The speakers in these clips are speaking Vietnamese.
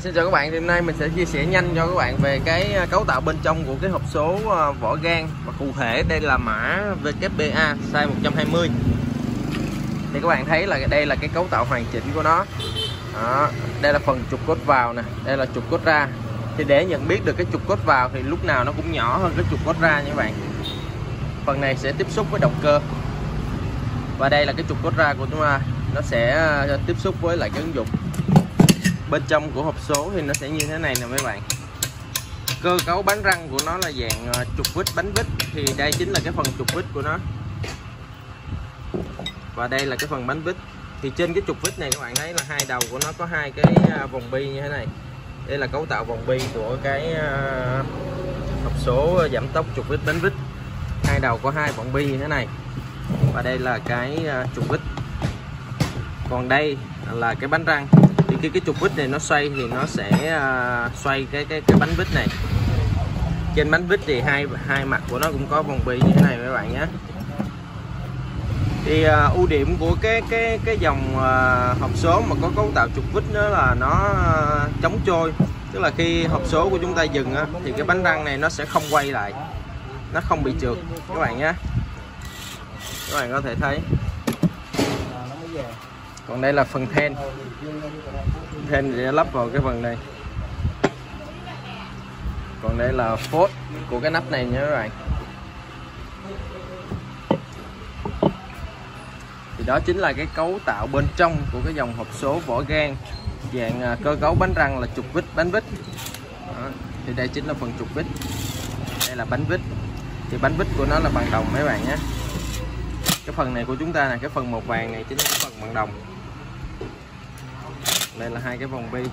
Xin chào các bạn, hôm nay mình sẽ chia sẻ nhanh cho các bạn về cái cấu tạo bên trong của cái hộp số vỏ gan, và cụ thể đây là mã VKPA size 120. Thì các bạn thấy là đây là cái cấu tạo hoàn chỉnh của nó. Đó, đây là phần trục cốt vào nè, đây là trục cốt ra. Thì để nhận biết được cái trục cốt vào thì lúc nào nó cũng nhỏ hơn cái trục cốt ra nha các bạn. Phần này sẽ tiếp xúc với động cơ. Và đây là cái trục cốt ra của chúng ta, nó sẽ tiếp xúc với lại cái ứng dụng. Bên trong của hộp số thì nó sẽ như thế này nè mấy bạn. Cơ cấu bánh răng của nó là dạng trục vít bánh vít, thì đây chính là cái phần trục vít của nó. Và đây là cái phần bánh vít. Thì trên cái trục vít này các bạn thấy là hai đầu của nó có hai cái vòng bi như thế này. Đây là cấu tạo vòng bi của cái hộp số giảm tốc trục vít bánh vít. Hai đầu có hai vòng bi như thế này. Và đây là cái trục vít. Còn đây là cái bánh răng. Thì khi cái trục vít này nó xoay thì nó sẽ xoay cái bánh vít này. Trên bánh vít thì hai mặt của nó cũng có vòng bi như thế này các bạn nhé. Thì ưu điểm của cái dòng hộp số mà có cấu tạo trục vít đó là nó chống trôi. Tức là khi hộp số của chúng ta dừng á, thì cái bánh răng này nó sẽ không quay lại, nó không bị trượt các bạn nhé. Các bạn có thể thấy. Còn đây là phần then để lắp vào cái phần này. Còn đây là phốt của cái nắp này nha các bạn. Thì đó chính là cái cấu tạo bên trong của cái dòng hộp số vỏ gan, dạng cơ cấu bánh răng là trục vít bánh vít. Đó. Thì đây chính là phần trục vít, đây là bánh vít. Thì bánh vít của nó là bằng đồng mấy bạn nhé. Cái phần này của chúng ta là cái phần màu vàng này chính là cái phần bằng đồng. Đây là hai cái vòng bi.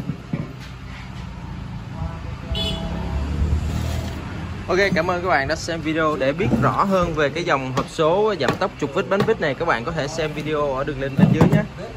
Ok, cảm ơn các bạn đã xem video. Để biết rõ hơn về cái dòng hộp số giảm tốc trục vít bánh vít này, các bạn có thể xem video ở đường link bên dưới nhé.